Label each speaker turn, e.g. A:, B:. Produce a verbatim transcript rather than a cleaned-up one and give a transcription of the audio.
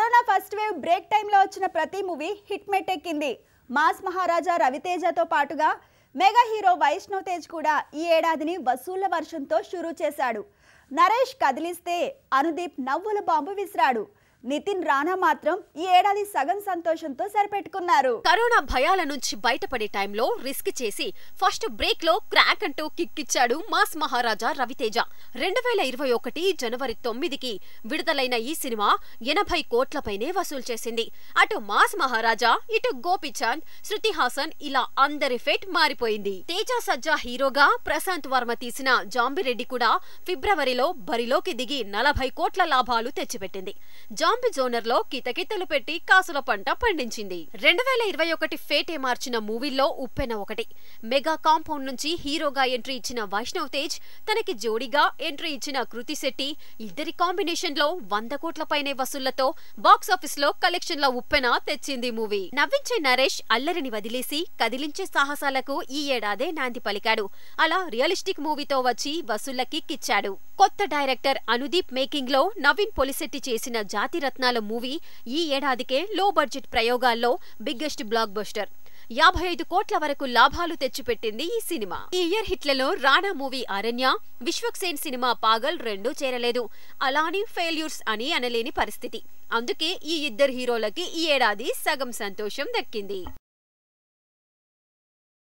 A: Corona first wave break టైంలో వచ్చిన ప్రతి మూవీ హిట్ మెట్టెక్కింది. మాస్ మహారాజా రవితేజతో పాటుగా మెగా హీరో వైష్ణవ్ తేజ్ కూడా ఈ ఏడాదిని వసూళ్ల వర్షంతో షురూ చేశాడు. నరేష్ కదిలిస్తే అనుదీప్ నవ్వుల బాంబు విసిరాడు. నితిన్ రాణా మాత్రం ఈ ఏడాది సగం సంతోషంతో సరిపెట్టుకున్నారు.
B: కరోనా భయాల నుంచి బయటపడే టైంలో రిస్క్ చేసి ఫస్ట్ బ్రేక్ లో క్రాక్ అంటూ కిక్ ఇచ్చాడు మాస్ మహారాజా రవితేజ. రెండు వేల ఇరవై ఒకటి జనవరి తొమ్మిదికి విడుదలైన ఈ సినిమా ఎనభై కోట్లపైనే వసూలు చేసింది. అటు మాస్ మహారాజా, ఇటు గోపిచంద్, శృతి హాసన్ ఇలా అందరి ఫేట్ మారిపోయింది. తేజ సజ్జా హీరోగా ప్రశాంత్ వర్మ తీసిన జాంబిరెడ్డి కూడా ఫిబ్రవరిలో బరిలోకి దిగి నలభై కోట్ల లాభాలు తెచ్చిపెట్టింది. జాంబీ జోనర్ లో కితకితలు పెట్టి కాసుల పంట పండించింది. రెండు వేల ఇరవై ఒకటి ఫేటే మార్చిన మూవీల్లో ఉప్పెన ఒకటి. మెగా కాంపౌండ్ నుంచి హీరోగా ఎంట్రీ ఇచ్చిన వైష్ణవ్ తేజ్, తనకి జోడీగా ఎంట్రీ ఇచ్చిన కృతి శెట్టి ఇద్దరి కాంబినేషన్ లో వంద కోట్ల పైనే వసూళ్లతో బాక్సాఫీస్ లో కలెక్షన్ల ఉప్పెన తెచ్చింది మూవీ. నవ్వించే నరేష్ అల్లరిని వదిలేసి కదిలించే సాహసాలకు ఈ ఏడాదే నాంది పలికాడు. అలా రియలిస్టిక్ మూవీతో వచ్చి వసూళ్ల కిక్ ఇచ్చాడు. కొత్త డైరెక్టర్ అనుదీప్ మేకింగ్ లో నవీన్ పొలిశెట్టి చేసిన జాతిరత్నాల మూవీ ఈ ఏడాదికే లో బడ్జెట్ ప్రయోగాల్లో బిగ్గెస్ట్ బ్లాక్ బస్టర్. యాభై ఐదు కోట్ల వరకు లాభాలు తెచ్చిపెట్టింది ఈ సినిమా. ఈ ఇయర్ హిట్లలో రాణా మూవీ అరణ్య, విశ్వక్సేన్ సినిమా పాగల్ రెండూ చేరలేదు. అలాని ఫెయిల్యూర్స్ అని అనలేని పరిస్థితి. అందుకే ఈ ఇద్దరు హీరోలకి ఈ ఏడాది సగం సంతోషం దక్కింది.